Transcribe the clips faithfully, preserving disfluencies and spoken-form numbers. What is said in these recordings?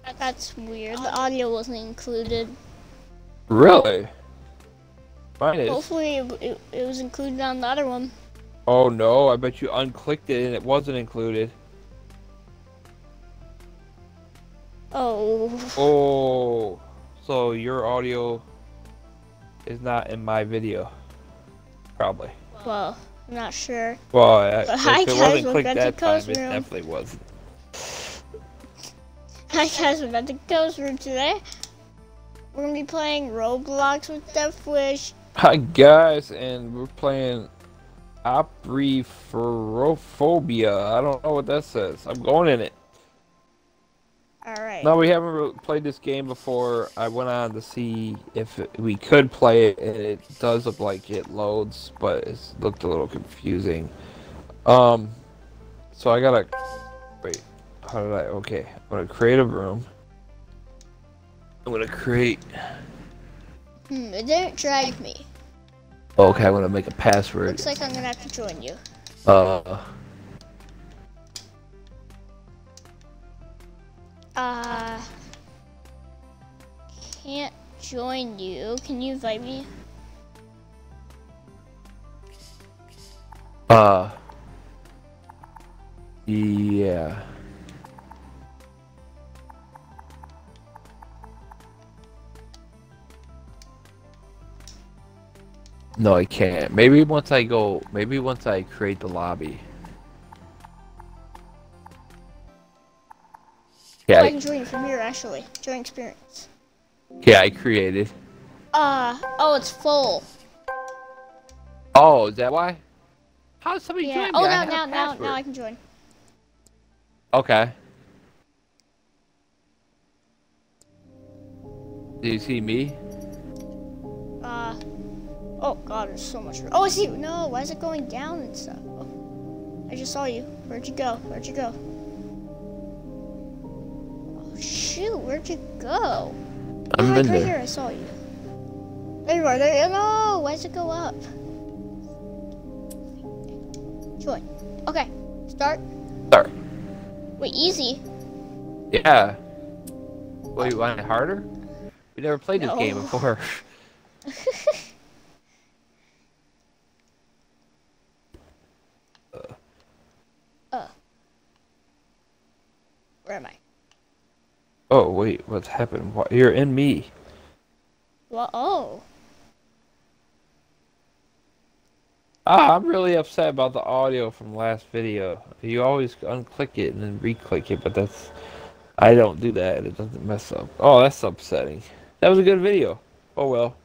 That's weird. The audio wasn't included. Really? Mine is. Hopefully it, it, it was included on the other one. Oh no, I bet you unclicked it and it wasn't included. Oh. Oh, so your audio is not in my video, probably. Well, I'm not sure. Well, I, But hi if it guys, wasn't welcome clicked back to that time, Ghost it Room. definitely wasn't. Hi guys, we're at the Ghost Room today. We're gonna be playing Roblox with Deathwish. Hi guys, and we're playing Apriphorophobia. I don't know what that says. I'm going in it. Alright. No, we haven't really played this game before. I went on to see if it, we could play it, and it does look like it loads, but it looked a little confusing. Um, so I gotta wait. How did I? Okay, I'm gonna create a room. I'm gonna create. Hmm, it didn't drag me. Okay, I'm gonna make a password. Looks like I'm gonna have to join you. Uh. Uh, can't join you. Can you invite me? Uh. Yeah. No, I can't. Maybe once I go, maybe once I create the lobby. Yeah, Oh, I I, can join you from here actually. Join experience. yeah, I created. Uh, oh, it's full. Oh, is that why? How did somebody Yeah. join me? Oh, I now, had a now, now, password. now I can join. Okay. Do you see me? Uh, oh god, there's so much. Oh, I see you. No, why is it going down and stuff? Oh, I just saw you. Where'd you go? Where'd you go? Oh shoot, where'd you go? I'm oh, in right there. here, I saw you. There you are. There. You, no, why does it go up? Join. Okay, start. Sorry. Wait, easy. Yeah. Wait, you want it harder? We never played this No. game before. uh. Where am I? Oh wait, what's happened? What? You're in me. Well, oh. Ah, I'm really upset about the audio from last video. You always unclick it and then re-click it, but that's... I don't do that. It doesn't mess up. Oh, that's upsetting. That was a good video. Oh well.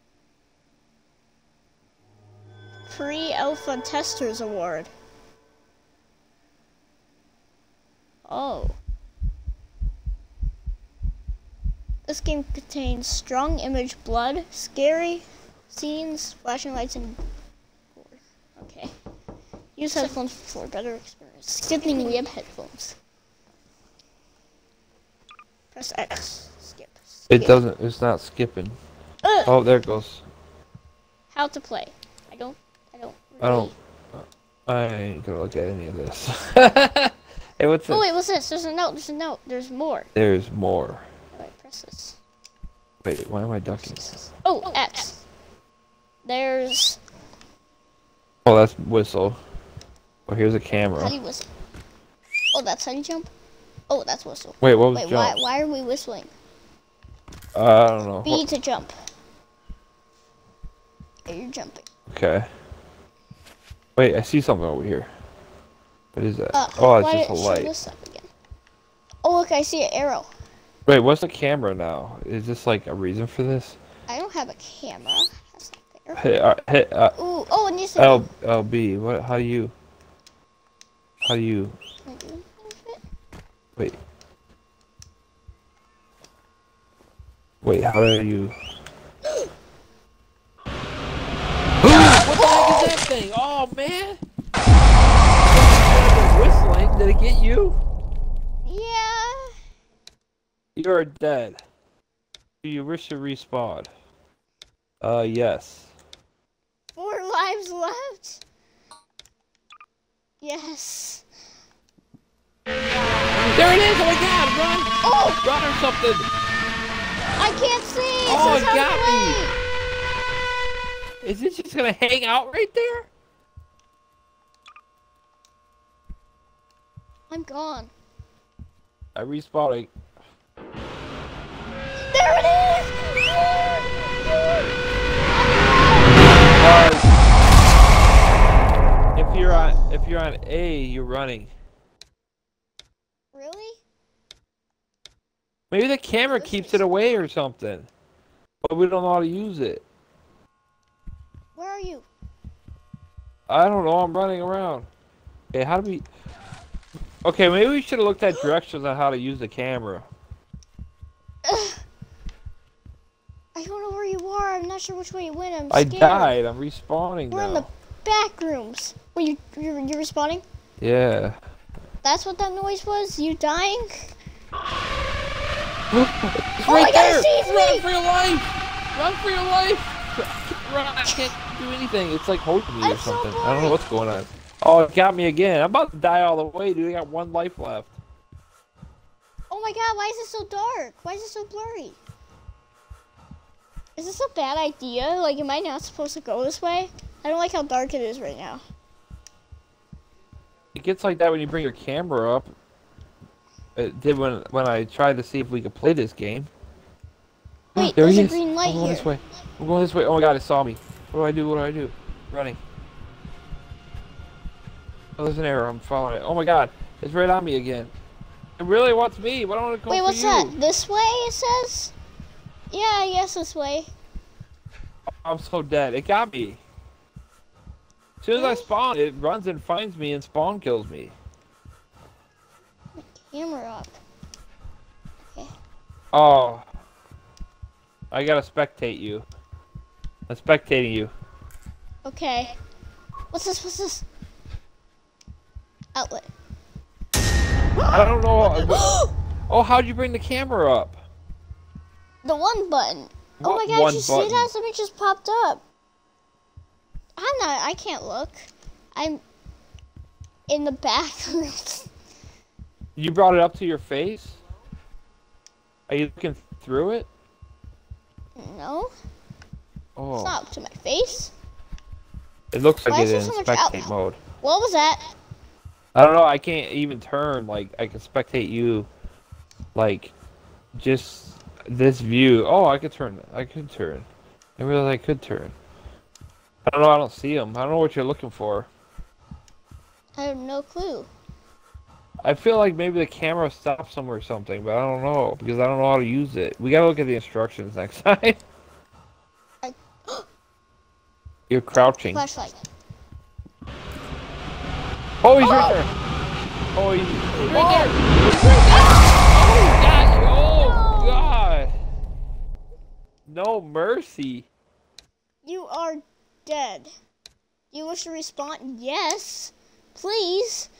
Pre-Alpha Testers Award. Oh. This game contains strong image blood, scary scenes, flashing lights, and gore. Okay. Use headphones for better experience. Skipping, we have headphones. Press X. Skip. Skip. It doesn't. It's not skipping. Ugh. Oh, there it goes. How to play. I don't. I don't. Really... I don't. I ain't gonna look at any of this. Hey, what's Oh this? wait, what's this? There's a note. There's a note. There's more. There's more. Alright, press this. Wait, why am I ducking? Oh, X. There's. Oh, that's whistle. Oh, here's a How camera. do you whistle? Oh, that's how you jump? Oh, that's whistle. Wait, what was Wait, why, jump? why are we whistling? Uh, I don't know. B to jump. Okay, you're jumping. Okay. Wait, I see something over here. What is that? Uh, Oh, it's why just a did it show light. this up again? Oh, look, I see an arrow. Wait, what's the camera now? Is this like a reason for this? I don't have a camera. That's not fair. Hey, uh, hey, uh, Ooh, oh, and you said. L, LB, what, how do you, how do you, wait. Wait, how do you? What the heck is that thing? Oh man! Whistling? Did it get you? Yeah. You're dead. Do you wish to respawn? Uh, yes. Four lives left. Yes. There it is! Oh my god, run! Oh! Run or something! I can't see! It Oh, says it how to got play. me! Is it just gonna hang out right there? I'm gone. I respawning. There it is! Uh, if you're on, if you're on A, you're running. Really? Maybe the camera keeps it away or something, but we don't know how to use it. Where are you? I don't know. I'm running around. Okay, how do we? Okay, maybe we should have looked at directions on how to use the camera. I don't know where you are. I'm not sure which way you went. I'm I scared. died. I'm respawning We're now. in the back rooms. Were you you're, you're respawning? Yeah. That's what that noise was? You dying? It's Oh right my God, there. it sees Run me! for your life! Run for your life! I can't run. I can't do anything. It's like holding me I'm or so something. I don't blind. know what's going on. Oh, it got me again. I'm about to die all the way, dude. I got one life left. Oh my God, why is it so dark? Why is it so blurry? Is this a bad idea? Like, am I not supposed to go this way? I don't like how dark it is right now. It gets like that when you bring your camera up. It did when when I tried to see if we could play this game. Wait, There there's he a is. green light I'm going here. this way. I'm going this way. Oh my God, it saw me. What do I do? What do I do? Running. Oh, there's an arrow. I'm following it. Oh my God, it's right on me again. It really wants me. Why don't I go Wait, for what's you? that? This way, it says? Yeah, I guess this way. I'm so dead. It got me. As soon as I spawn, it runs and finds me and spawn kills me. Camera up. Okay. Oh. I gotta spectate you. I'm spectating you. Okay. What's this? What's this? Outlet. I don't know. Oh, how'd you bring the camera up? The one button. Oh What my God, one did you button? see that? Something just popped up. I'm not, I can't look. I'm in the bathroom. You brought it up to your face? Are you looking through it? No, Oh. it's not up to my face. It looks Why like is it there in so much spectate out- mode. What was that? I don't know. I can't even turn. Like, I can spectate you. Like, just this view. Oh, I could turn. I could turn. I realized I could turn. I don't know. I don't see them. I don't know what you're looking for. I have no clue. I feel like maybe the camera stops them or something, but I don't know because I don't know how to use it. We gotta look at the instructions next time. I You're crouching. flashlight. Oh, he's Oh! right there. Oh, he's, he's right Oh! there. Oh, No! God. No mercy. You are dead. You wish to respawn? Yes. Please.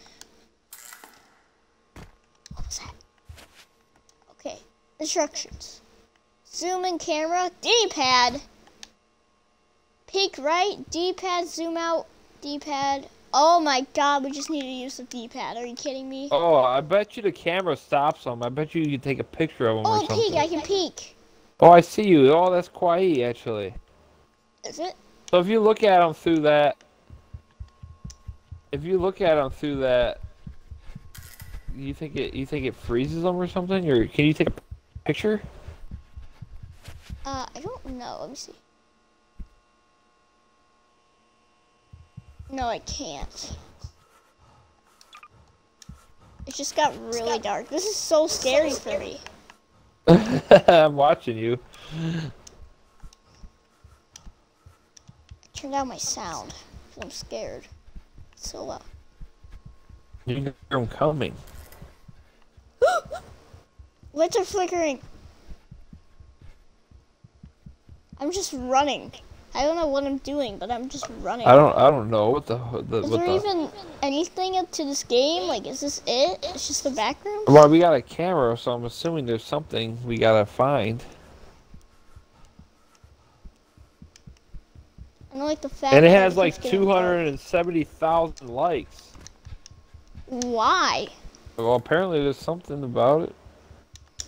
What was that? Okay. Instructions. Zoom in camera. D-pad. Peek right. D-pad. Zoom out. D-pad. Oh my God. We just need to use the D-pad. Are you kidding me? Oh, I bet you the camera stops them. I bet you you can take a picture of them or Oh, something. peek. I can peek. Oh, I see you. Oh, that's kawaii, actually. Is it? So if you look at them through that, if you look at them through that, you think it you think it freezes them or something, or can you take a picture? Uh, I don't know. Let me see. No, I can't. It just got really dark. This is so scary for me. I'm watching you. Turn down my sound. 'Cause I'm scared. It's so loud. You can hear them coming. Lights are flickering. I'm just running. I don't know what I'm doing, but I'm just running. I don't I don't know what the the Is what there the. even anything to this game? Like, is this it? It's just the back room? Well, we got a camera, so I'm assuming there's something we gotta find. I don't like the fact And it that has like keeps getting two hundred seventy thousand likes. dark. Why? Well, apparently there's something about it.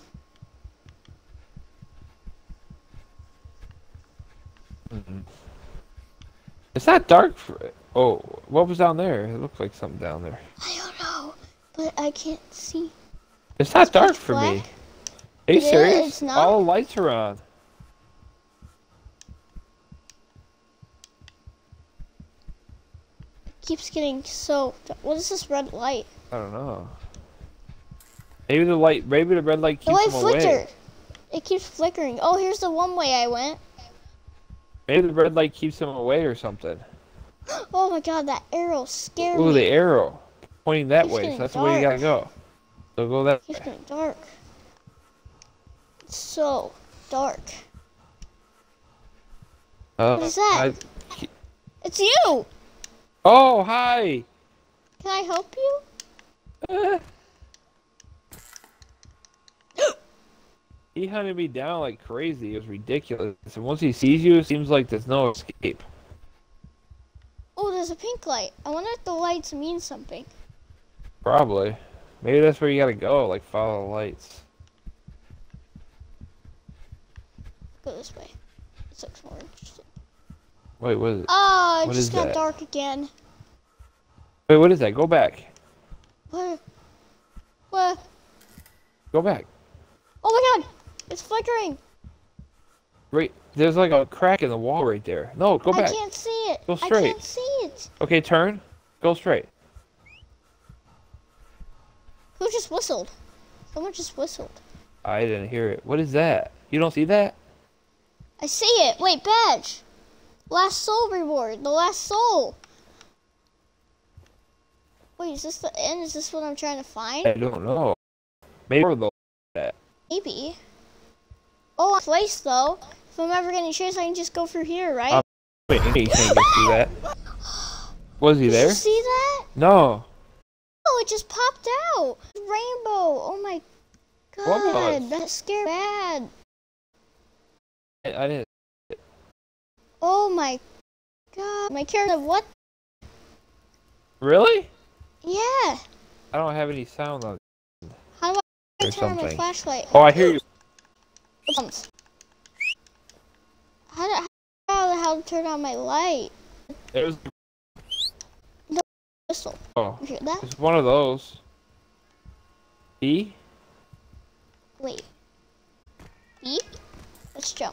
Mm-mm. It's not dark for it. Oh, what was down there? It looked like something down there. I don't know, but I can't see. It's not It's dark pitch for black. me. Are you It is? serious? It's not? All the lights are on. It keeps getting so. What is this red light? I don't know. Maybe the light, maybe the red light The keeps light them flickered. away. It keeps flickering. Oh, here's the one way I went. Maybe the red light keeps them away or something. Oh my god, that arrow scared Ooh, me. the arrow pointing that Keeps way. So getting that's the way you gotta dark. go. So go that It keeps way. getting dark. It's so dark. Uh, What is that? I- It's you! oh, hi. Can I help you? Uh, he hunted me down like crazy. It was ridiculous. And once he sees you, it seems like there's no escape. Oh, there's a pink light. I wonder if the lights mean something. Probably. Maybe that's where you gotta go. Like follow the lights. Go this way. This looks more interesting. Wait, what is it? Oh, it What just is got that? dark again. Wait, what is that? Go back. What? What? Go back. Oh my god! It's flickering! Right. There's like a crack in the wall right there. No, go I back. can't see it. Go I straight. can't see it. Okay, turn. Go straight. Who just whistled? Someone just whistled. I didn't hear it. What is that? You don't see that? I see it. Wait, badge. Last soul reward. The last soul. Wait, is this the end? Is this what I'm trying to find? I don't know. Maybe more though. That. Maybe. Oh, I'm placed though. If I'm ever getting chased, I can just go through here, right? Uh, Wait, you can't get through that. Was he Did there? you see that? No. Oh, it just popped out. Rainbow. Oh my god. What? That scared bad. I, I didn't. Oh my god. My character, what? Really? Yeah. I don't have any sound on. How do I Or turn on my something. flashlight? Oh, I hear you. Bumps. How do how, how to turn on my light? It was. Whistle. Oh, You hear that? it's one of those. E. Wait. B? Let's jump.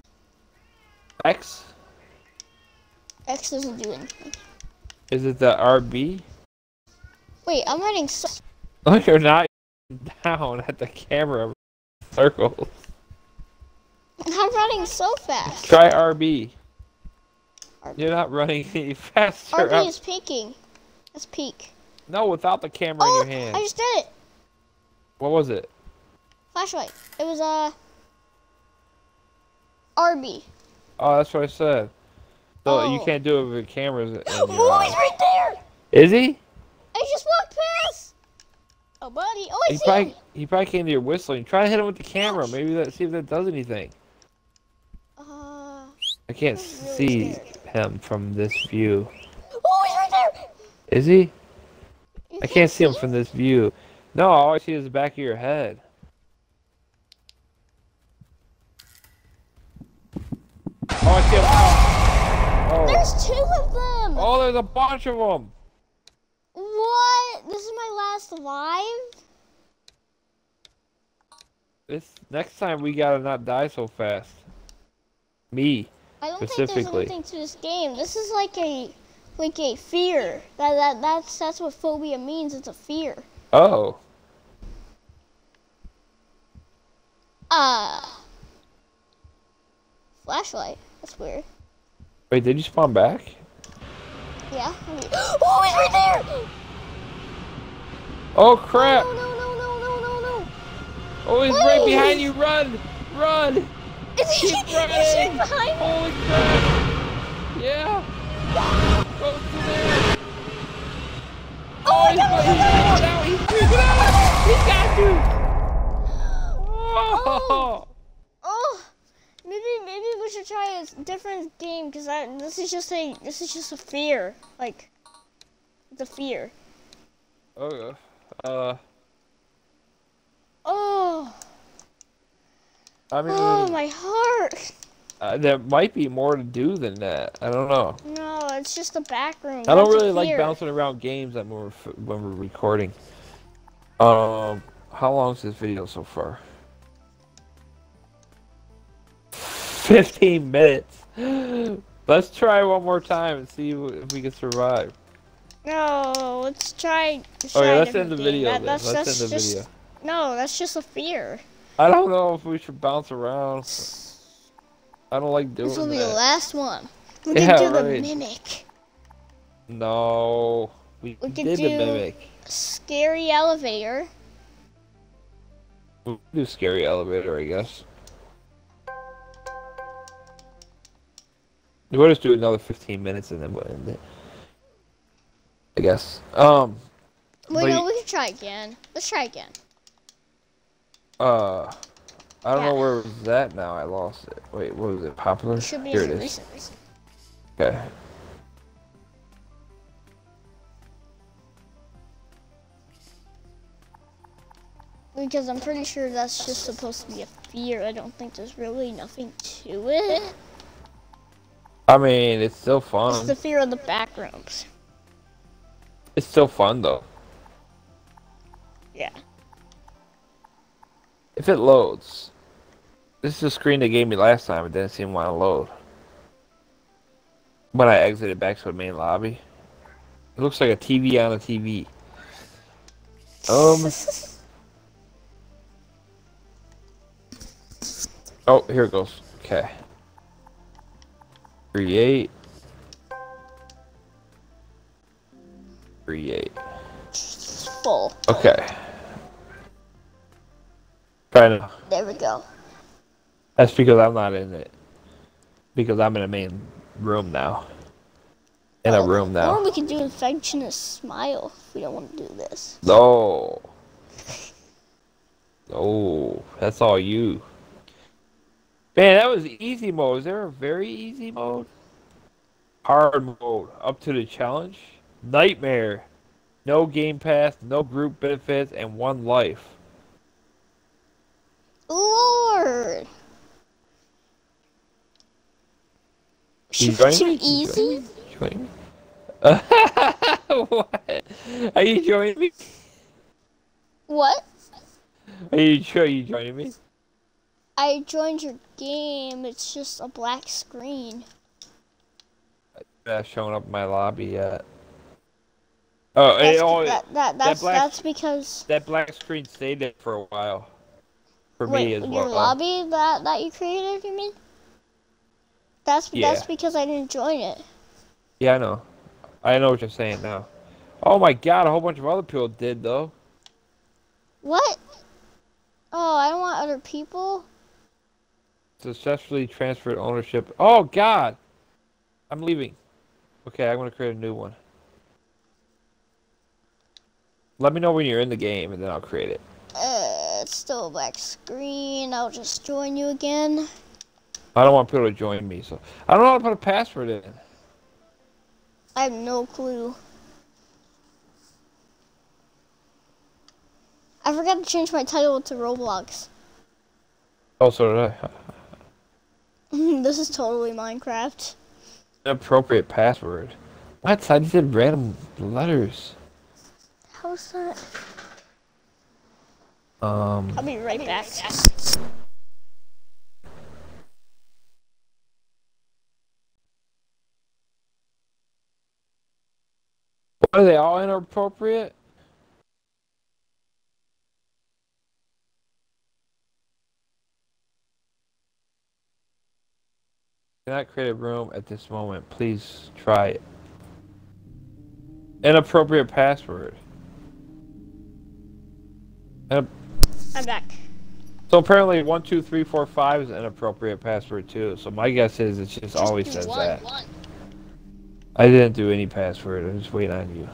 X. X doesn't do anything. Is it the R B? Wait, I'm running so. No, you're not down at the camera circles. I'm running so fast. Try R B. R B. You're not running any faster. R B up- is peeking. That's peak. No, without the camera Oh, in your hand. I just did it. What was it? Flashlight. It was uh R B. Oh, that's what I said. So you Oh. can't do it with your cameras in your Oh, he's eyes. right there. Is he? I just walked past. Oh, buddy. Oh, I He see probably him. he probably came to your whistling. Try to hit him with the camera. Maybe that see if that does anything. Uh, I can't I'm really see scared. him from this view. oh, he's right there. Is he? You I can't see him from this view. No, all I see is the back of your head. Oh, I see him. Oh. There's two of them. Oh, there's a bunch of them. What? This is my last live? This next time we gotta not die so fast. Me. I don't think there's Specifically. anything to this game. This is like a like a fear. That that that's that's what phobia means. It's a fear. Oh. Uh flashlight. That's weird. Wait, did you spawn back? Yeah. Oh, he's right there. Oh crap! No, no, no, no, no, no, no. Oh, he's right behind you! Run! Run! Is he, Keep is he running! behind me? Holy crap! Yeah! Go through there! Oh, he's, no, he's no, no, freaking out! He's freaking out! He got you! Oh! Oh, maybe maybe we should try a different game because this is just a this is just a fear. Like, it's a fear. Oh, uh, Oh, I mean, oh my heart. Uh, there might be more to do than that. I don't know. No, it's just a back room. I don't That's a really like fear. bouncing around games when we're f- when we're recording. Um, how long is this video so far? Fifteen minutes. Let's try one more time and see if we can survive. No, let's try. Let's Oh try yeah, a let's end different the game. video That, then. that's Let's that's end the just video. no. That's just a fear. I don't know if we should bounce around. I don't like doing This will be that. the last one. We Yeah, can do right. the mimic. No, we, We could did do the mimic. scary elevator. We'll do scary elevator, I guess. We'll just do another fifteen minutes and then we'll end it. I guess. Um. Wait, but- no, we can try again. Let's try again. Uh, I don't Yeah. know where it was at now. I lost it. Wait, what was it? Popular? It should be Here in it the is. recent, recent. Okay. Because I'm pretty sure that's just supposed to be a fear. I don't think there's really nothing to it. I mean, it's still fun. It's the fear of the back rooms. It's still fun though. Yeah. If it loads. This is the screen they gave me last time. It didn't seem to want to load. When I exited back to the main lobby. It looks like a T V on a T V. Um. Oh, here it goes. Okay. Create. Create. It's full. Okay. Trying to. There we go. That's because I'm not in it. Because I'm in a main room now. In a Oh, room now. Or we could do infectious smile if we don't want to do this. No. No. That's all you. Man, that was easy mode. Is there a very easy mode? Hard mode. Up to the challenge. Nightmare. No game pass, no group benefits, and one life. Lord. You Too joining me? You easy? joining me? What? Are you joining me? What? Are you sure you joining me? I joined your game. It's just a black screen. That's showing up in my lobby yet. Oh, That's, it, oh that, that, that's, black- that's because... that black screen stayed there for a while. For Wait, me as your well. lobby that, that you created, you mean? That's, Yeah. that's because I didn't join it. Yeah, I know. I know what you're saying now. Oh my god, a whole bunch of other people did though. What? Oh, I don't want other people? Successfully transferred ownership. Oh god! I'm leaving. Okay, I'm gonna create a new one. Let me know when you're in the game and then I'll create it. Uh, it's still a black screen. I'll just join you again. I don't want people to join me, so I don't know how to put a password in. I have no clue. I forgot to change my title to Roblox. Oh, so did I. This is totally Minecraft. Inappropriate password. What? I just did random letters. How's that? Um. I'll be right back. Are they all inappropriate? Cannot create a room at this moment. Please try it. Inappropriate password. Inap- I'm back. so apparently one two three four five is an inappropriate password too. So my guess is it just, Just always do says one. that. I didn't do any password. I'm just waiting on you.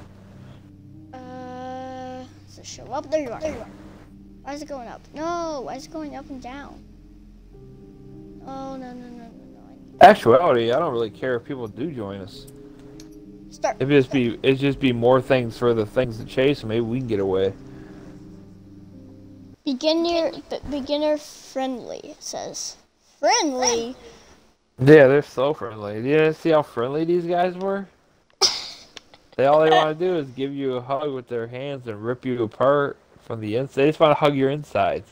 Uh, does it show up? There you are. There you are. Why is it going up? No, why is it going up and down? Oh, no, no, no, no, no. I need Actuality, I don't really care if people do join us. Start. If it just be, it just be more things for the things to chase, and maybe we can get away. Beginner, b- beginner friendly, it says. Friendly? Yeah, they're so friendly. You didn't see how friendly these guys were? They all they want to do is give you a hug with their hands and rip you apart from the inside. They just want to hug your insides.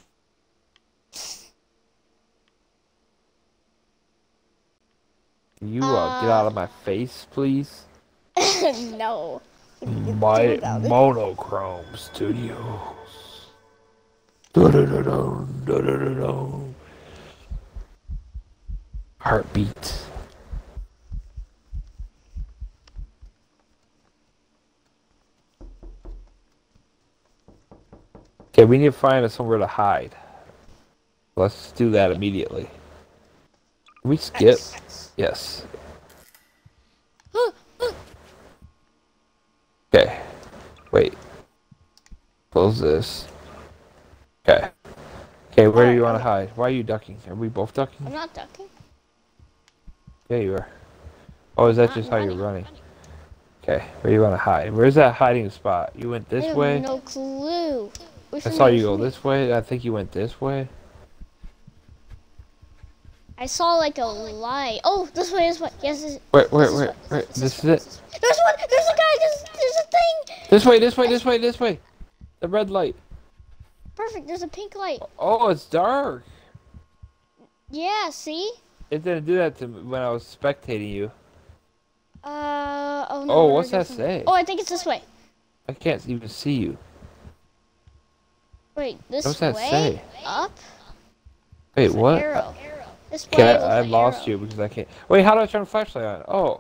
Can you uh, get Uh, out of my face, please? no. What are you gonna do My about it? Monochrome Studios. Dun-dun-dun-dun, dun-dun-dun-dun. Heartbeat. Okay, we need to find somewhere to hide. Let's do that immediately. Can we skip? Yes. Okay. Wait. Close this. Okay. Okay, where do you want to hide? Why are you ducking? Are we both ducking? I'm not ducking. Yeah, you are. Oh, is that I'm just how running. you're running? Okay, where do you want to hide? Where's that hiding spot? You went this I have way? no clue. Wait I for saw me, you wait go for me. this way. I think you went this way. I saw like a light. Oh, this way, this way. Yes, this, Wait, wait, this is wait, what- wait. this This is is it. There's one. There's a guy. There's, there's a thing. This way, this way, this way, this way. The red light. Perfect. There's a pink light. Oh, it's dark. Yeah. See? It didn't do that to me when I was spectating you. Uh. Oh no. Oh, we're what's that different. say? Oh, I think it's this way. I can't even see you. Wait. This What's that way. say? Up. Wait, It's an what? Arrow. This way. Okay, with I, I an lost arrow. you because I can't. Wait, how do I turn the flashlight on? Oh.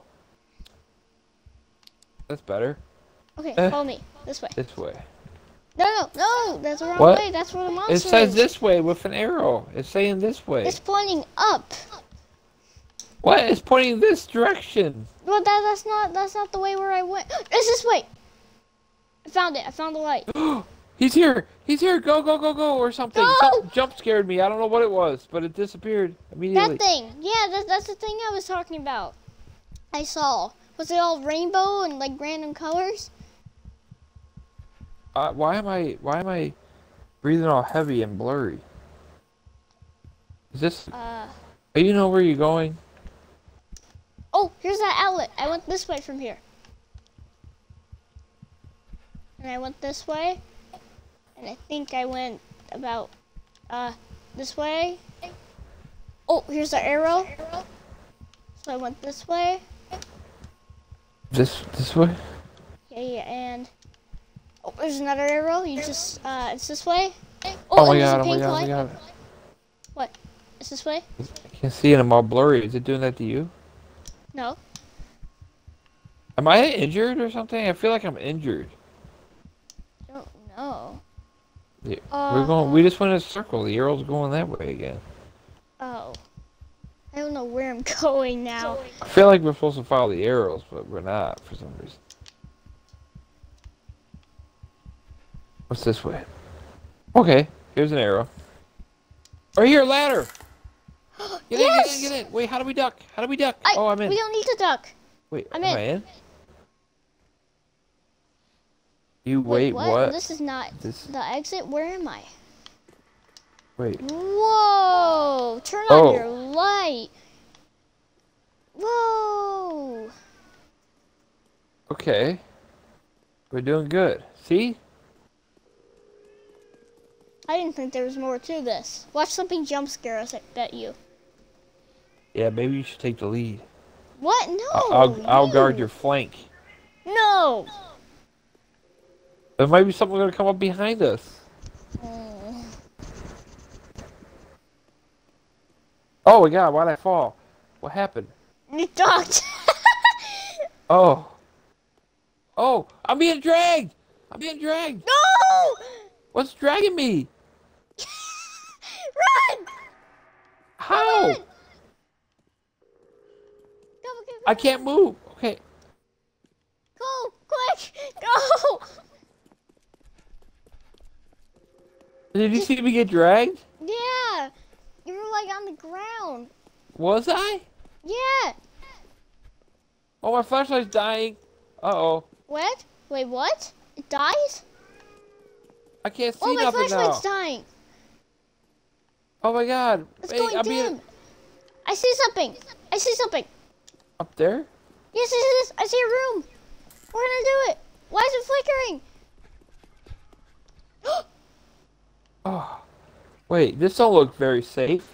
That's better. Okay. Eh. Follow me. This way. This way. No, no, no. That's the wrong What? way. That's where the monster It says is. this way with an arrow. It's saying this way. It's pointing up. What? It's pointing this direction. Well, that that's not that's not the way where I went. It's this way. I found it. I found the light. He's here. He's here. Go, go, go, go, or something. Go! Something jump scared me. I don't know what it was, but it disappeared immediately. That thing. Yeah, that, that's the thing I was talking about. I saw. Was it all rainbow and like random colors? Uh, why am I? Why am I breathing all heavy and blurry? Is this? Uh. Do you know where you're going? Oh, here's that outlet. I went this way from here. And I went this way. And I think I went about uh this way. Oh, here's the arrow. So I went this way. This this way? Yeah, yeah, and oh, there's another arrow. You just uh, it's this way. Oh, Oh my and there's god! a Oh my pink god! Oh my light. god! What? It's this way? I can't see it. I'm all blurry. Is it doing that to you? No. Am I injured or something? I feel like I'm injured. I don't know. Yeah, Uh, we're going. We just went in a circle. The arrow's going that way again. Oh. I don't know where I'm going now. I feel like we're supposed to follow the arrows, but we're not for some reason. What's this way? Okay, here's an arrow. Right here, ladder. Get Yes! in, get in, get in. Wait, how do we duck? How do we duck? I, oh, I'm in. We don't need to duck. Wait, I'm am in. I in? You Wait, wait, what? what? This is not This- the exit. Where am I? Wait. Whoa! Turn on Oh. your light. Whoa! Okay. We're doing good. See? I didn't think there was more to this. Watch something jump scare us, I bet you. Yeah, maybe you should take the lead. What? No! I'll, I'll, I'll guard you. your flank. No! There might be something gonna come up behind us. Mm. Oh my god, why'd I fall? What happened? You ducked! Oh. Oh, I'm being dragged! I'm being dragged! No! What's dragging me? Run! How? Run! Go, go, go, I can't move. Okay. go, quick, go! Did you see me get dragged? Yeah, you were like on the ground. Was I? Yeah. Oh, my flashlight's dying. Uh-oh. What? Wait, what? It dies? I can't see Oh, my nothing flashlight's now. dying. Oh my god. It's Wait, going I'm dim. being... I see something. I see something. Up there? Yes, yes, yes. I see a room. We're gonna do it. Why is it flickering? Oh, wait. This don't look very safe.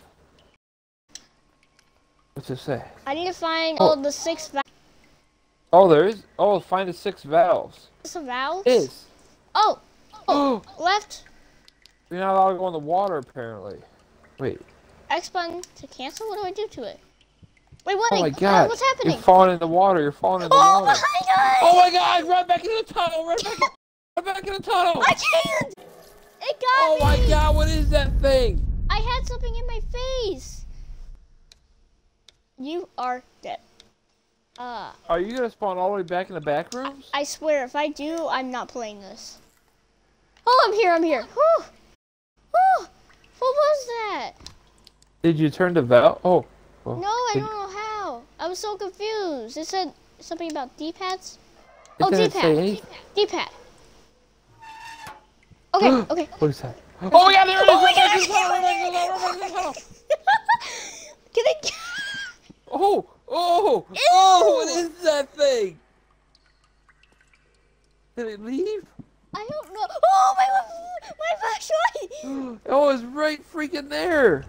What's it say? I need to find Oh. all the six valves. Oh, there is. Oh, find the six valves. Valves? It is. Oh. Oh, Left. you're not allowed to go in the water apparently. Wait. X button to cancel. What do I do to it? Wait, what? Oh my Uh, god. what's happening? You're falling in the water. You're falling in the Oh water. my god! Oh my god! Run back into the tunnel! Run back! Run back in the tunnel! I can't! It got Oh me! my god! What is that thing? I had something in my face. You are dead. Uh, Are you gonna spawn all the way back in the back rooms? I swear, if I do, I'm not playing this. Oh, I'm here, I'm here. Whew. Whew. What was that? Did you turn the valve? Oh. Well, No, I did- don't know how. I was so confused. It said something about D-pads. It Oh, didn't say D-pad. anything. D-pad. Okay, okay. What is that? Oh my god! There it is! Oh my Run back god! in the tunnel, run back in the tunnel, run back in the tunnel. Can I? Oh! Oh! Oh! What is that thing? Did it leave? I don't know. Oh my! My flashlight! Oh, it's right freaking there.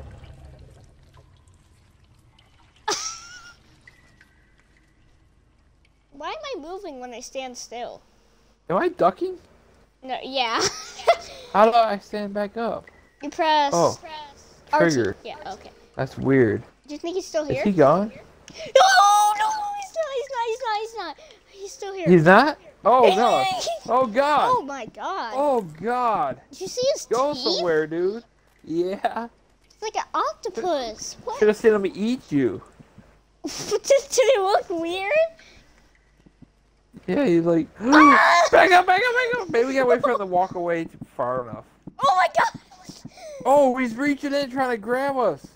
Why am I moving when I stand still? Am I ducking? No, yeah. How do I stand back up? You press. Oh. R T. Trigger. Yeah. Okay. That's weird. Do you think he's still Is here? he gone? No, no, he's not. He's not. He's not. He's not. He's still here. He's not? Oh god. Oh god. Oh my god. Oh god. Did you see his Go teeth? somewhere, dude. Yeah. It's like an octopus. What? Should have seen him eat you. Did, did it look weird? Yeah, he's like, Ah! back up, back up, back up. Maybe we gotta wait for him to walk away too far enough. Oh my god. Oh, he's reaching in trying to grab us.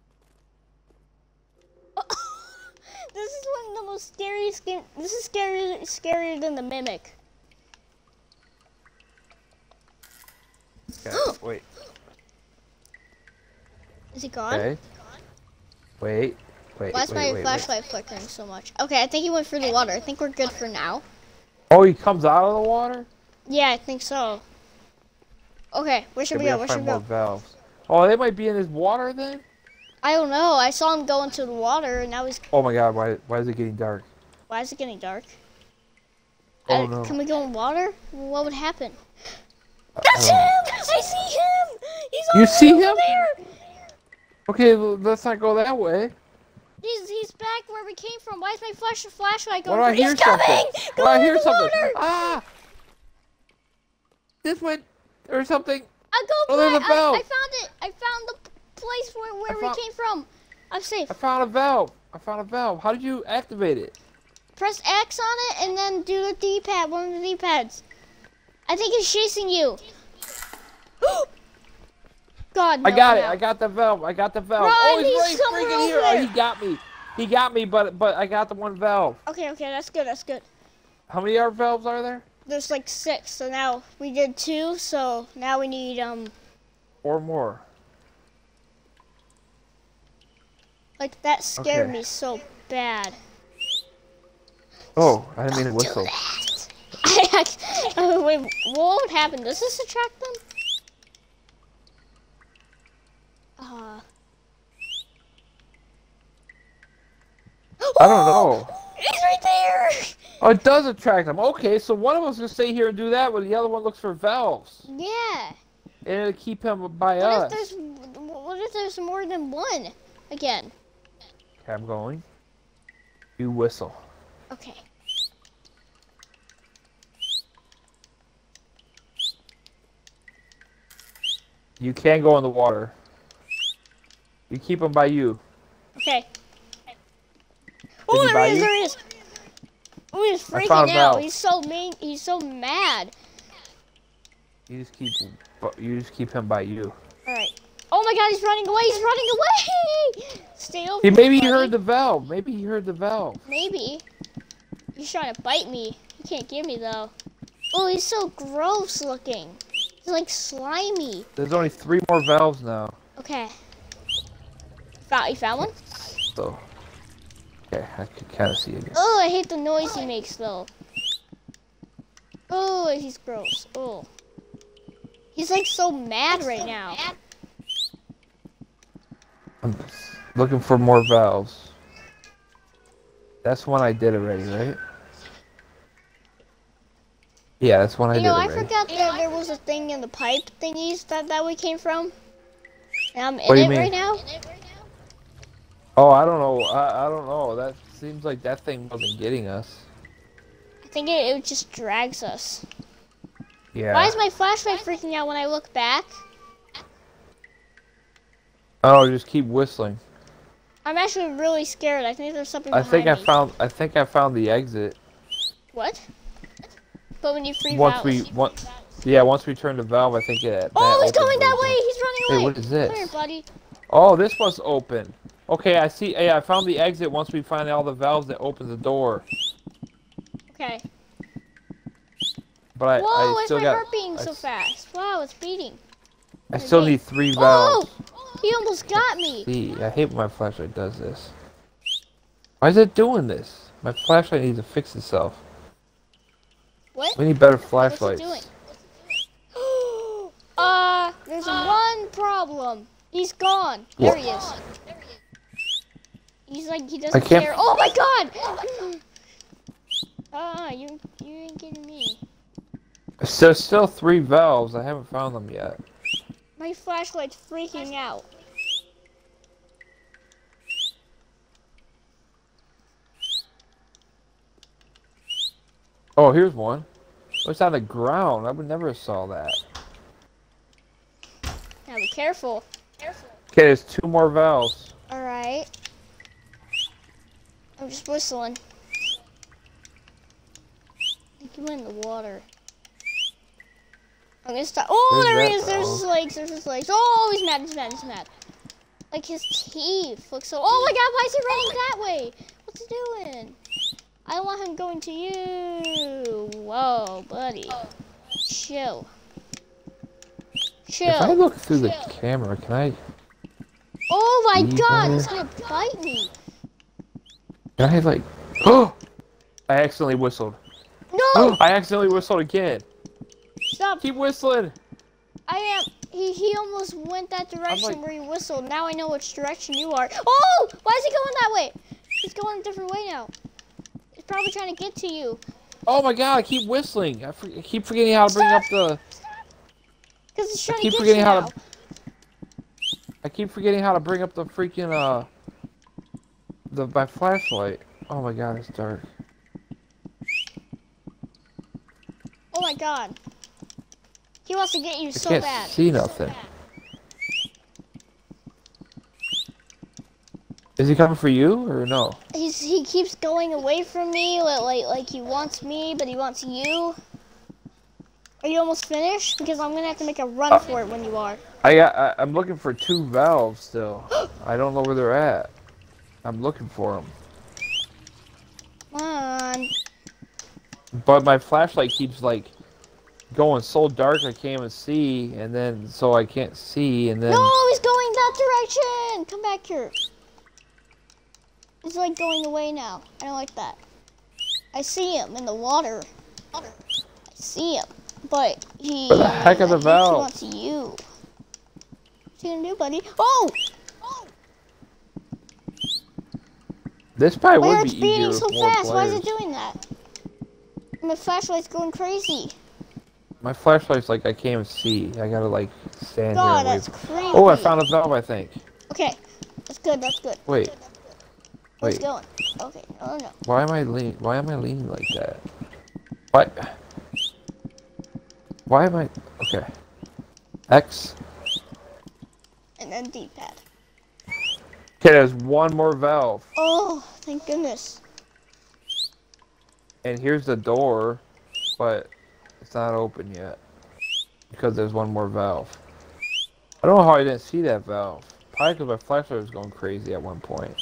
This is one of the most scariest games. This is scarier, scarier than the Mimic. Okay, wait. Is he gone? Okay. Wait. Wait. Why is wait, my wait, wait. flashlight flickering so much? Okay, I think he went through the water. I think we're good for now. Oh, he comes out of the water? Yeah, I think so. Okay, where should Okay, we go? gotta Where should find we more go? valves. Oh, they might be in his water then? I don't know. I saw him go into the water, and now he's. Oh my god, why, why is it getting dark? Why is it getting dark? Oh Uh, no. Can we go in water? What would happen? I- That's I him! don't- I see him! He's You all see over him? there! Okay, l- let's not go that way. He's he's back where we came from. Why is my flash flashlight What going? do I through- hear He's something? coming! What Go do I in hear the something? water! Ah! This went or something. I go Oh, there's play. a valve. I, I found it. I found the place where, where I we found- came from. I'm safe. I found a valve. I found a valve. How did you activate it? Press X on it and then do the D-pad. One of the D-pads. I think he's chasing you. God, no. I got it. no. I got the valve. I got the valve. Run, oh, he's, he's right somewhere freaking over here. there. Oh, he got me. He got me, but but I got the one valve. Okay, okay, that's good. That's good. How many other valves are there? There's like six, so now we did two, so now we need um Or more. like that scared Okay. me so bad. Oh, I didn't mean to whistle. Oh, wait, what would happen? Does this attract them? Uh. I don't know. He's right there. Oh, it does attract them. Okay, so one of us will stay here and do that, but the other one looks for valves. Yeah. And it'll keep him by What us. if there's what if there's more than one again? Okay, I'm going. You whistle. Okay. You can't go in the water. You keep him by you. Okay. Oh, he there buy he is! you? There he is! Oh, he's I found freaking a out. valve. He's so mean. He's so mad. You just keep, you just keep him by you. All right. Oh my God, he's running away! He's running away! Stay over. He maybe he buddy. heard the valve. Maybe he heard the valve. Maybe. He's trying to bite me. He can't get me though. Oh, he's so gross looking. He's like slimy. There's only three more valves now. Okay. Found, you found one? though. Okay, I can kind of see it. Again. Oh, I hate the noise he makes though. Oh, he's gross. Oh. He's like so mad right now. I'm looking for more valves. That's one I did already, right? Yeah, that's one I you did know, already. I forgot that there was a thing in the pipe thingies that that we came from. And I'm in What do you it mean? right now. Oh, I don't know. I, I don't know. That seems like that thing wasn't getting us. I think it, it just drags us. Yeah. Why is my flashlight freaking out when I look back? Oh, just keep whistling. I'm actually really scared. I think there's something I behind think I me. found. I think I found the exit. What? But when you free Once valves. we, once, yeah, once we turn the valve, I think it. Oh, that he's going opens that right way. there. He's running Hey, away. what is this? Come here, buddy. Oh, this must open. Okay, I see. Hey, I found the exit. Once we find all the valves that open the door. Okay. But I, Whoa, I why is still my got. heart beating I, so fast? Wow, it's beating. I still Okay. need three valves. Oh, he almost got me. See, I hate when my flashlight does this. Why is it doing this? My flashlight needs to fix itself. What? We need better What's flashlights. he doing? uh, there's one problem. He's gone. There What? he is. He's like, he I doesn't can't- care. Oh my god! Ah, uh, you, you ain't getting me. There's still three valves. I haven't found them yet. My flashlight's freaking out. Oh, here's one. Oh, it's on the ground. I would never have saw that. Now be careful. Careful. Okay, there's two more valves. Alright. I'm just whistling. I think you went in the water. I'm gonna stop. Oh, There's there he that is. There's valve. his legs. There's his legs. Oh, he's mad. He's mad. He's mad. Like his teeth look so. Oh my god, why is he running that way? What's he doing? I don't want him going to you. Whoa, buddy. Chill. Chill. If I look through the camera, can I? Oh my See god, better? he's gonna bite me. Can I like? Oh! I accidentally whistled. No! I accidentally whistled again. Stop. Keep whistling. I am. He he almost went that direction like- where you whistled. Now I know which direction you are. Oh! Why is he going that way? He's going a different way now. He's probably trying to get to you. Oh my god! I keep whistling. I, for, I keep forgetting how to bring up the. Because he's I trying keep to get forgetting you how now. to. I keep forgetting how to bring up the freaking uh. The my flashlight. Oh my god! It's dark. Oh my god. He wants to get you I so can't bad. see nothing. Is he coming for you or no? He's he keeps going away from me like like, like he wants me, but he wants you. Are you almost finished? Because I'm gonna have to make a run Uh, for it when you are. I got. I, I'm looking for two valves still. I don't know where they're at. I'm looking for them. Come on. But my flashlight keeps like going so dark I can't even see, and then so I can't see, and then No, he's going that direction. Come back here. He's like going away now. I don't like that. I see him in the water. I see him, but he. Where the heck are the I think valves? He wants you. What you gonna do, buddy? Oh! this probably My would heart's be easier beating with so more fast. Why is players. it doing that? My flashlight's going crazy. My flashlight's like I can't even see. I gotta like stand God, here. And that's wait. crazy. Oh, I found a valve. I think. Okay, that's good. That's good. Wait. Where's Wait. it going? Okay, no, no, no. Why am I leaning? Why am I leaning like that? What? Why am I? Okay. X. And then D-pad. Okay, there's one more valve, Oh, thank goodness. and here's the door, but it's not open yet because there's one more valve. I don't know how I didn't see that valve. Probably because my flashlight was going crazy at one point.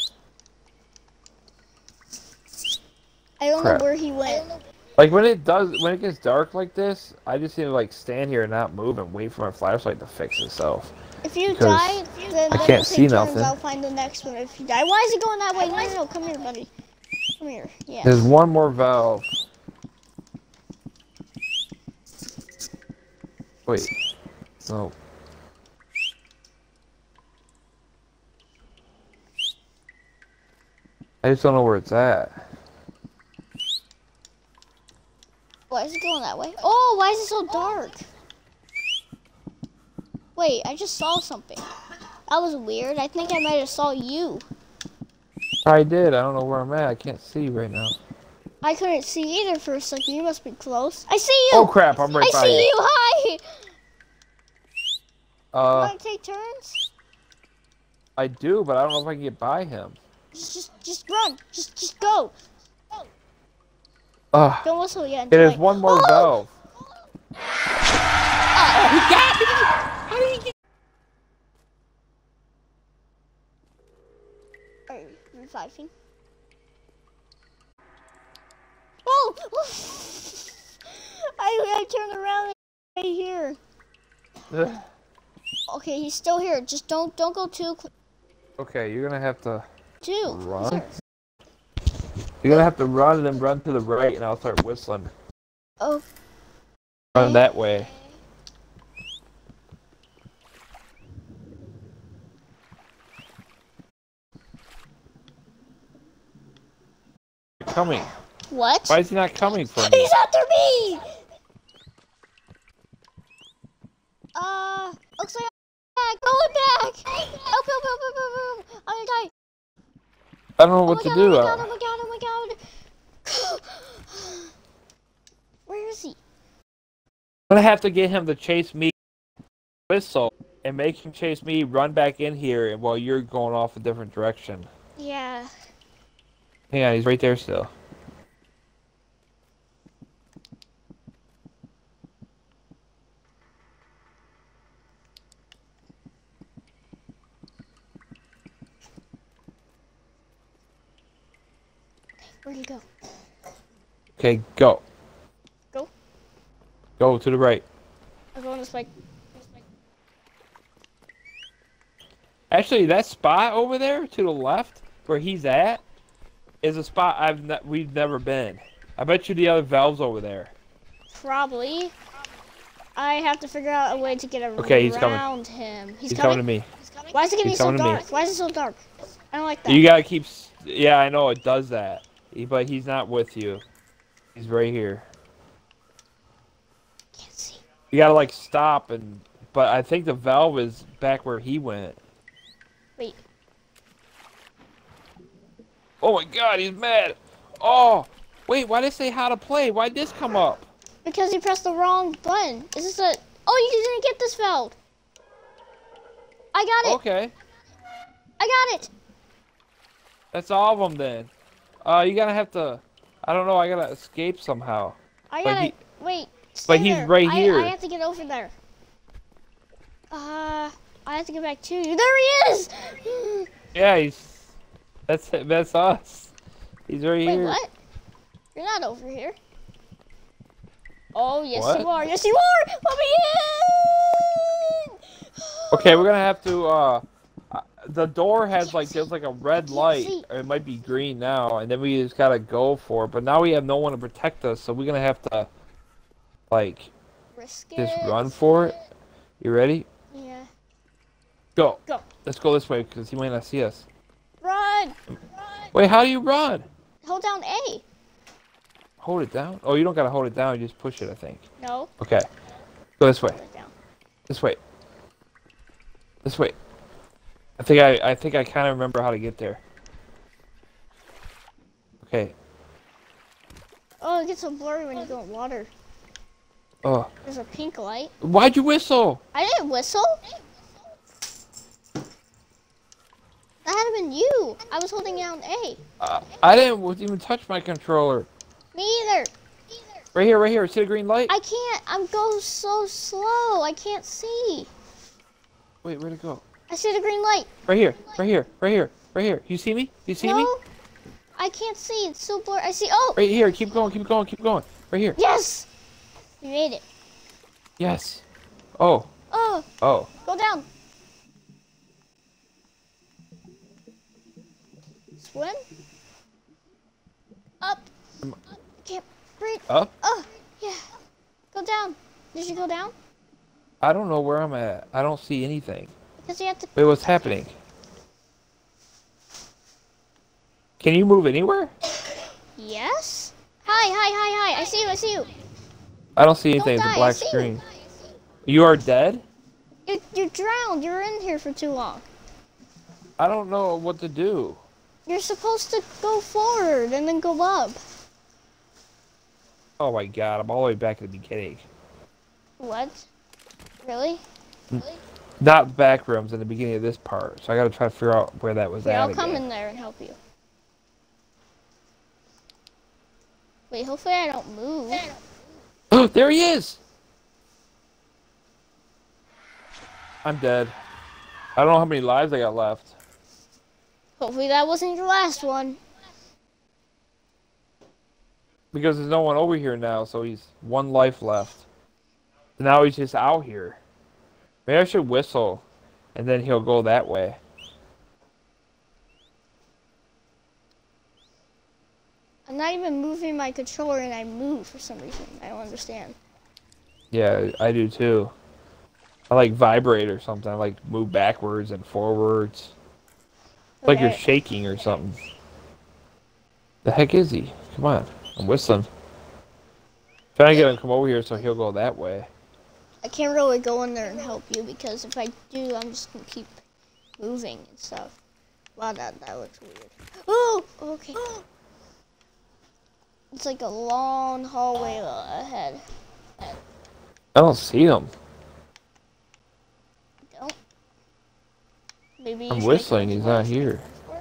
I don't Crap. know where he went. Like when it does, when it gets dark like this, I just need to like stand here and not move and wait for my flashlight to fix itself. If you Because die, then, I then can't we'll see take turns. nothing. I'll find the next one if you die. Why is he going that way? No, no, no. Come here, buddy. Come here. Yeah. There's one more valve. Wait. No. I just don't know where it's at. Why is it going that way? Oh, why is it so dark? Wait, I just saw something. That was weird. I think I might have saw you. I did. I don't know where I'm at. I can't see right now. I couldn't see either for a second. You must be close. I see you! Oh crap! I'm right I by see you. you! Hi! Uh, Want to take turns? I do, but I don't know if I can get by him. Just, just, just run. Just, just go. Ugh. Don't whistle yet. It is Like, one more oh! valve. Uh, he got me! How did he get? Are you reviving? Oh! I, I turned around right here. Ugh. Okay, he's still here. Just don't, don't go too quick. Okay, you're gonna have to Two. run. You're gonna have to run and then run to the right, and I'll start whistling. Oh. Run that way. Coming. What? Why is he not coming for me? He's after me! Uh, looks like I'm back. Going back! Help, help, help, help, help, help. I'm gonna die. I don't know Oh what my to god, do. oh my Uh, god, oh my god, oh my god. Where is he? I'm gonna have to get him to chase me, whistle, and make him chase me, run back in here, while you're going off a different direction. Yeah. Hang on, he's right there still. Where'd he go? Okay, go. Go? Go to the right. I'm going this way. Actually, that spot over there to the left, where he's at, is a spot I've ne we've never been. I bet you the other valve's over there. Probably. I have to figure out a way to get around Okay, he's coming. him. He's, He's coming? coming to me. Why is it getting He's so coming to me. dark? Why is it so dark? I don't like that. You gotta keep. s- Yeah, I know it does that, He- but he's not with you. He's right here. Can't see. You gotta like stop and. But I think the valve is back where he went. Wait. Oh my god, he's mad. Oh, wait, why did it say how to play? Why'd this come up? Because you pressed the wrong button. Is this a... Oh, you didn't get this valve. I got it. Okay, I got it. that's all of them then. Uh, you gotta have to. I don't know. I gotta escape somehow. I But got he- it. Wait. but stay he's there. right I- here. I have to get over there. Uh, I have to get back to you. There he is. Yeah, he's. That's that's us. He's right Wait, here. what? You're not over here. Oh, yes What? you are. Yes you are. Let me in. Okay, we're gonna have to. Uh, uh, the door has like there's like a red can't light. see. Or it might be green now, and then we just gotta go for it. But now we have no one to protect us, so we're gonna have to, like, Risk just it. run for it. You ready? Yeah. Go. Go. Let's go this way because he might not see us. Run. Wait, how do you run? Hold down A. Hold it down? Oh, you don't gotta hold it down. You just push it, I think. No. Okay. Go this way. Hold it down. This way. This way. I think I. I think I kind of remember how to get there. Okay. Oh, it gets so blurry when you go in water. Oh. There's a pink light. Why'd you whistle? I didn't whistle. That had been you. I was holding down A. Uh, I didn't even touch my controller. Me either. Right here, right here. See the green light? I can't. I'm go so slow. I can't see. Wait, where'd it go? I see the green light. Right here, right here, right here, right here. You see me? You see no, me? I can't see. It's so blurry. I see. Oh. Right here. Keep going, keep going, keep going. Right here. Yes. We made it. Yes. Oh, Oh. oh. Go down. Swim. Up. Can't breathe. Up? Oh, yeah. Go down. Did you go down? I don't know where I'm at. I don't see anything. Because you have to... Wait, what's happening? Can you move anywhere? Yes? Hi, hi, hi, hi. I see you, I see you. I don't see anything. Don't It's a die, I black see screen. You. you are dead? You, you drowned. You were in here for too long. I don't know what to do. You're supposed to go forward and then go up. Oh my god, I'm all the way back at the beginning. What? Really? Really? Not back rooms in the beginning of this part, so I gotta try to figure out where that was Here, at. I'll come again. in there and help you. Wait, hopefully I don't move. Oh, there he is! I'm dead. I don't know how many lives I got left. Hopefully that wasn't your last one. Because there's no one over here now, so he's one life left. Now he's just out here. Maybe I should whistle, and then he'll go that way. I'm not even moving my controller and I move for some reason. I don't understand. Yeah, I do too. I like vibrate or something. I like move backwards and forwards. Like Okay. you're shaking or something. The heck is he? Come on. I'm whistling. Trying to get him to come over here so he'll go that way. I can't really go in there and help you because if I do, I'm just gonna keep moving and stuff. Wow, that, that looks weird. Oh, okay. It's like a long hallway ahead. I don't see him. Don't. Maybe you I'm should whistling. make He's a not noise. here.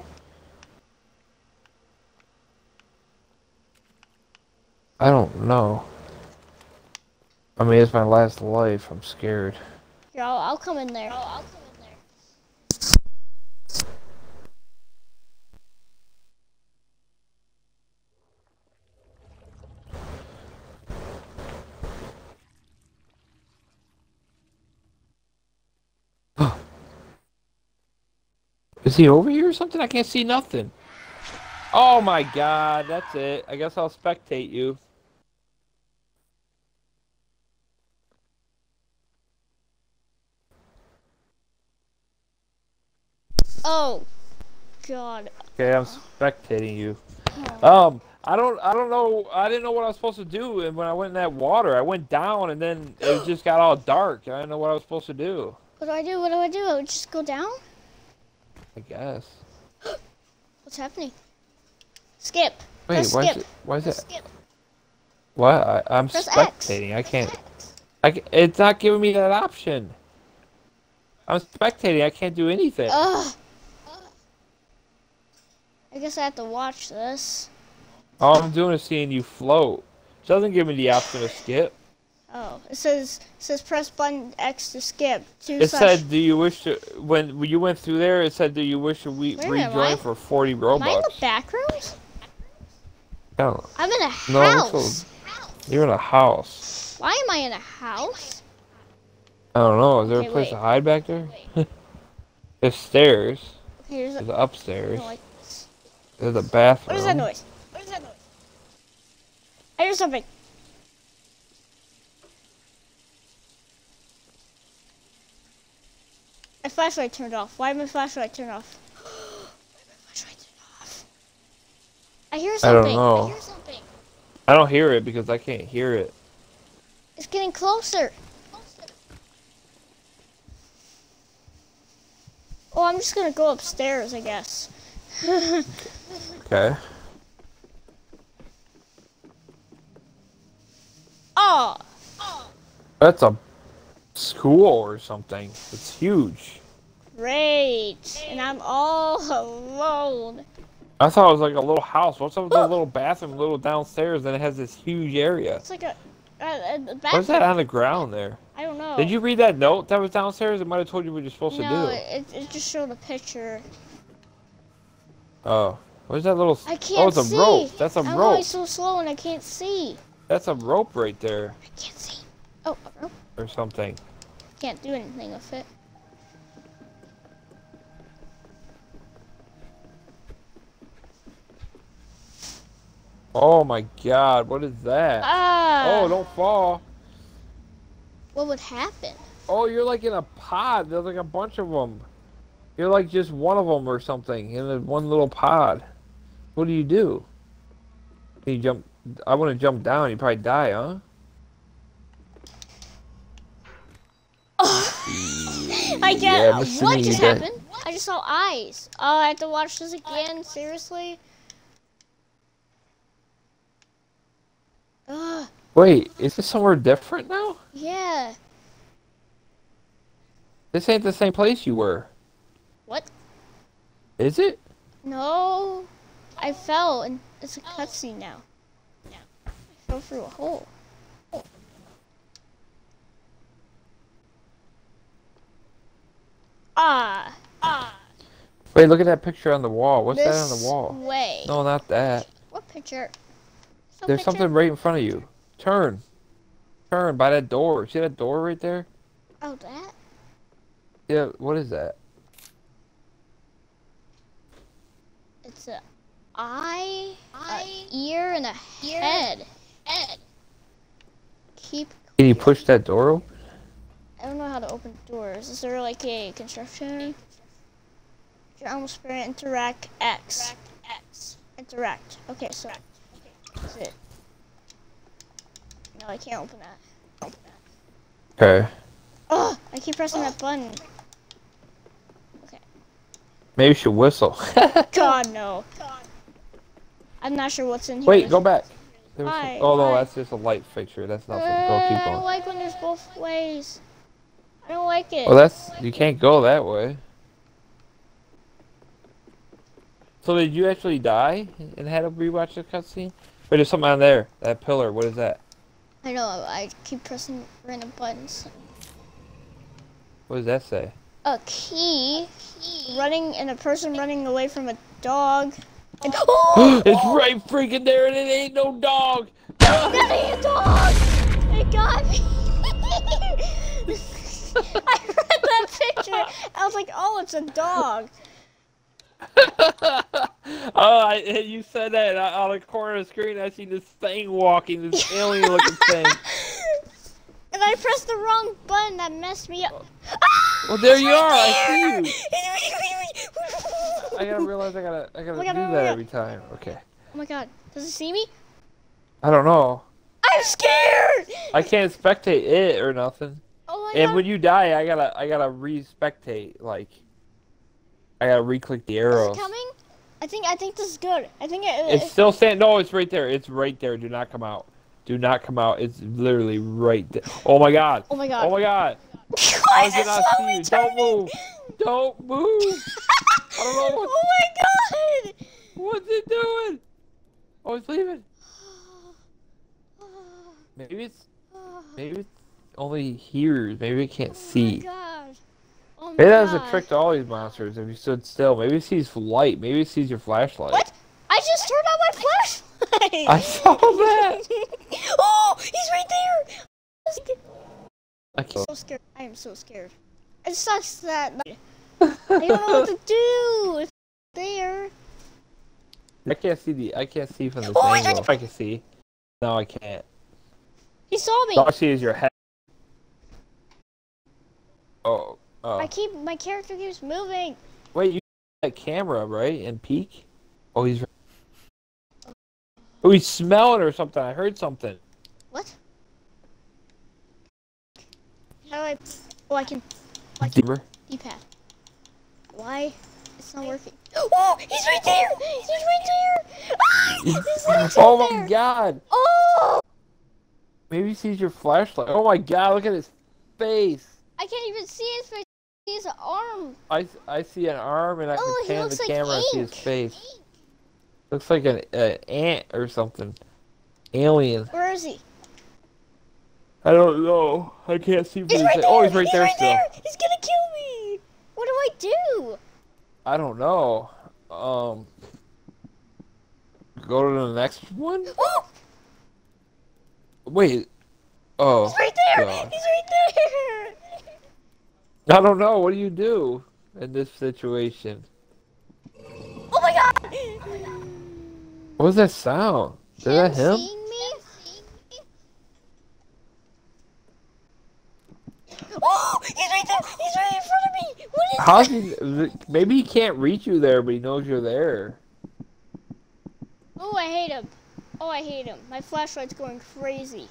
I don't know. I mean, it's my last life. I'm scared. Here, I'll, I'll come in there. I'll, I'll come in there. Is he over here or something? I can't see nothing. Oh my god, that's it. I guess I'll spectate you. Oh, God. Okay, I'm spectating you. Oh. Um, I don't, I don't know. I didn't know what I was supposed to do, and when I went in that water, I went down, and then it just got all dark, and I didn't know what I was supposed to do. What do I do? What do I do? I would just go down? I guess. What's happening? Skip. Wait, Press why skip. is it? Why is Press it? skip. What? I, I'm Press spectating. X. I can't. Press X. I. ca- It's not giving me that option. I'm spectating. I can't do anything. Ugh. I guess I have to watch this. All I'm doing is seeing you float. It doesn't give me the option to skip. Oh, it says it says press button X to skip. Two It slash- said, "Do you wish to?" When when you went through there, it said, "Do you wish to we, Where am rejoin I? for forty Am I in the Robux?" back rooms? No, I'm in a No, it looks house. you're in a house. Why am I in a house? I don't know. Is there Okay, a place wait. to hide back there? There's stairs. Here's a, There's I upstairs. don't like this. There's a bathroom. What is that noise? What is that noise? I hear something. My flashlight turned off. Why did my flashlight turn off? Why did my flashlight turn off? I hear I something. don't know. I hear something. I don't hear it because I can't hear it. It's getting closer. Oh, I'm just gonna go upstairs, I guess. Okay. Oh, That's a school or something. It's huge. great. And I'm all alone. I thought it was like a little house. What's up with the little bathroom, little downstairs, and it has this huge area? It's like a, a, a bathroom. What's that on the ground there? I don't know. Did you read that note that was downstairs? It might have told you what you're supposed No, to do. it, it just showed a picture. Oh, where's that little? I can't Oh, it's a see. rope. That's a I'm rope. going so slow and I can't see. That's a rope right there, I can't see. Oh, a rope. or something. Can't do anything with it. Oh my god, what is that? Ah. Oh, don't fall. What would happen? Oh, you're like in a pod. There's like a bunch of them. You're like just one of them or something in a, one little pod. What do you do? You jump. I want to jump down. You probably die, huh? I get Yeah, what you just dead. happened. I just saw eyes. Oh, I have to watch this again. Seriously? Ugh. Wait, is this somewhere different now? Yeah. This ain't the same place you were. What? Is it? No. I fell and it's a cutscene now. I fell through a hole. Ah. Ah. Wait, look at that picture on the wall. What's This that on the wall? way. No, not that. What picture? Some There's picture? something right in front of you. Turn. Turn by that door. See that door right there? Oh, that? Yeah, what is that? It's a eye, eye, a ear, and a head. Head. Keep. Can you push that door open? I don't know how to open doors. Is there like a construction? Your almost spirit interact X. X. Interact. Okay, so that's it. No, I can't open that. Open that. Okay. Oh, I keep pressing that button. Okay. Maybe you should whistle. God no. I'm not sure what's in here. Wait, go back. There was Why? some- oh no, Why? that's just a light fixture. That's nothing. Uh, Go keep I don't going. like when there's both ways. I don't like it. Well, that's you can't go that way. So did you actually die and had to rewatch the cutscene? Wait, there's something on there. That pillar. What is that? I know. I keep pressing random buttons. What does that say? A key, running, and a person running away from a dog. And oh! It's right freaking there, and it ain't no dog. That ain't a dog! It got me! I read that picture. I was like, oh, it's a dog. Oh, I, you said that and on the corner of the screen. I see this thing walking, this alien-looking thing. And I pressed the wrong button. That messed me up. Well, there you are. I see you. you. I gotta realize I gotta, I gotta Oh my God, do oh my that God. every time. Okay. Oh my god. Does it see me? I don't know. I'm scared! I can't spectate it or nothing. Oh my And god. when you die, I gotta, I gotta re-spectate. Like, I gotta re-click the Is arrows. it coming? I think I think this is good. I think it, It's it, still saying no. It's right there. It's right there. Do not come out. Do not come out. It's literally right there. Oh my god. Oh my god. Oh my god. Why I is did it not see you. slowly Don't move. Don't move. I don't know what. Oh my god! What's it doing? Oh, it's leaving. Maybe it's maybe it's only hears. Maybe it can't see. Oh my god. Oh my Maybe that's god. a trick to all these monsters. If you stood still, maybe it sees light. Maybe it sees your flashlight. What? I just turned on my flashlight. I saw that. Oh, he's right there. I I'm can't. so scared. I am so scared. It sucks that I don't know what to do. It's there. I can't see the. I can't see from this Oh, I angle. got- If I can see. No, I can't. He saw me. All I see is your head. Oh. Oh. I keep my character keeps moving. Wait, you that camera right and peek? Oh, he's. Oh, he's smelling or something. I heard something. What? How do I? Oh, I can. Remember? D-pad. Why? It's not working. Oh, he's right there. He's right there. Ah, he's right Oh there. my god! Oh! Maybe he sees your flashlight. Oh my god! Look at his face. I can't even see his face. His arm. I, I see an arm and I Oh, can he pan looks the like camera and see his ink. face. Looks like an uh, ant or something. Alien. Where is he? I don't know. I can't see. He's right there. Oh, he's right he's there right still. there. He's gonna kill me. What do I do? I don't know. Um. Go to the next one. Oh, Wait. Oh. he's right there. God. He's right there. I don't know. What do you do in this situation? Oh my god. What was that sound? Is that him? Seeing me? Oh, he's right there. He's right in front of me. What is How's that? he? Maybe he can't reach you there, but he knows you're there. Oh, I hate him. Oh, I hate him. My flashlight's going crazy.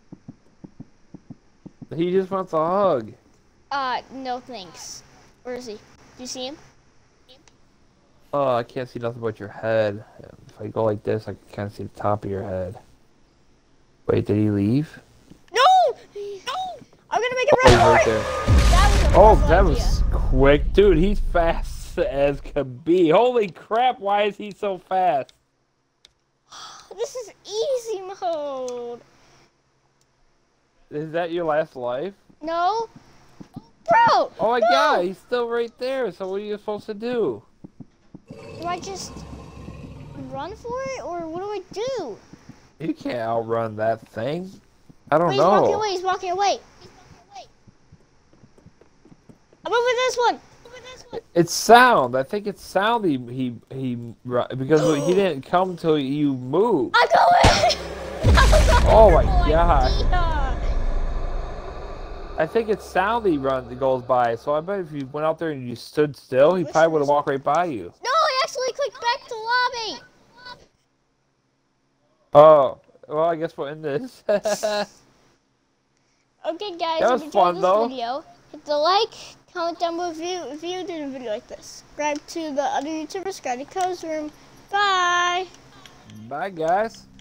He just wants a hug. Uh, no thanks. Where is he? Do you see him? Oh, I can't see nothing but your head. If I go like this, I can kind of see the top of your head. Wait, did he leave? No! No! I'm gonna make a Oh, run he's for right it! there. That was a Oh, horrible that idea. was quick. Dude, he's fast as could be. Holy crap, why is he so fast? This is easy mode. Is that your last life? No? Bro! Oh my no! god, he's still right there. So what are you supposed to do? Do I just run for it, or what do I do? You can't outrun that thing. I don't Wait, he's know. walking away, he's walking away. I'm over this one. Over this one. It's sound. I think it's sound. He he he because he didn't come till you moved. I'm going! That was a Oh my horrible God. idea. I think it's sound he run that goes by. So I bet if you went out there and you stood still, he probably would have walked right by you. No, I actually clicked back to lobby. Oh, well, I guess we'll end this. Okay, guys, That was if you fun, enjoyed this though. video, hit the like, comment down below if you, if you did a video like this. Subscribe to the other YouTubers, subscribe to Co's Room. Bye. Bye, guys.